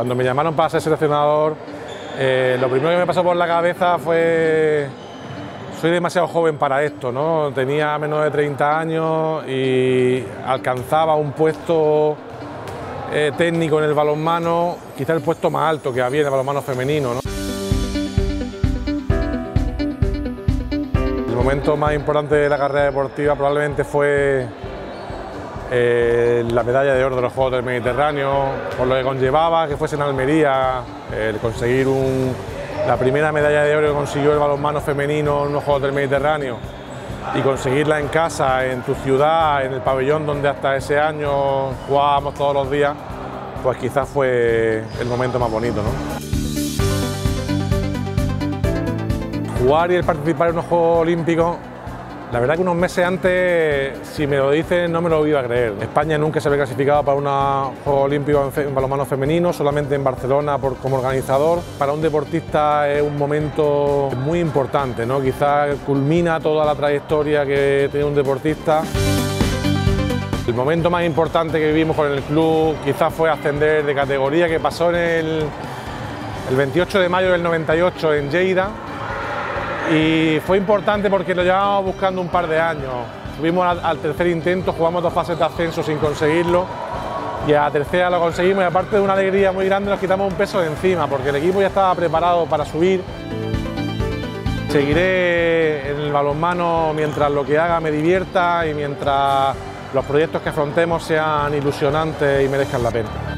Cuando me llamaron para ser seleccionador, lo primero que me pasó por la cabeza fue: soy demasiado joven para esto, ¿no? Tenía menos de 30 años y alcanzaba un puesto técnico en el balonmano, quizá el puesto más alto que había en el balonmano femenino, ¿no? El momento más importante de la carrera deportiva probablemente fue la medalla de oro de los Juegos del Mediterráneo, por lo que conllevaba que fuese en Almería, el conseguir la primera medalla de oro que consiguió el balonmano femenino en los Juegos del Mediterráneo y conseguirla en casa, en tu ciudad, en el pabellón donde hasta ese año jugábamos todos los días, pues quizás fue el momento más bonito, ¿no? Jugar y el participar en unos Juegos Olímpicos, la verdad que unos meses antes, si me lo dicen, no me lo iba a creer. España nunca se había clasificado para unos Juegos Olímpicos en balonmano femenino, solamente en Barcelona como organizador. Para un deportista es un momento muy importante, ¿no? Quizás culmina toda la trayectoria que tiene un deportista. El momento más importante que vivimos con el club quizás fue ascender de categoría, que pasó el 28 de mayo del 98 en Lleida. Y fue importante porque lo llevábamos buscando un par de años. Subimos al tercer intento, jugamos 2 fases de ascenso sin conseguirlo y a la tercera lo conseguimos, y aparte de una alegría muy grande nos quitamos un peso de encima porque el equipo ya estaba preparado para subir. Seguiré en el balonmano mientras lo que haga me divierta y mientras los proyectos que afrontemos sean ilusionantes y merezcan la pena.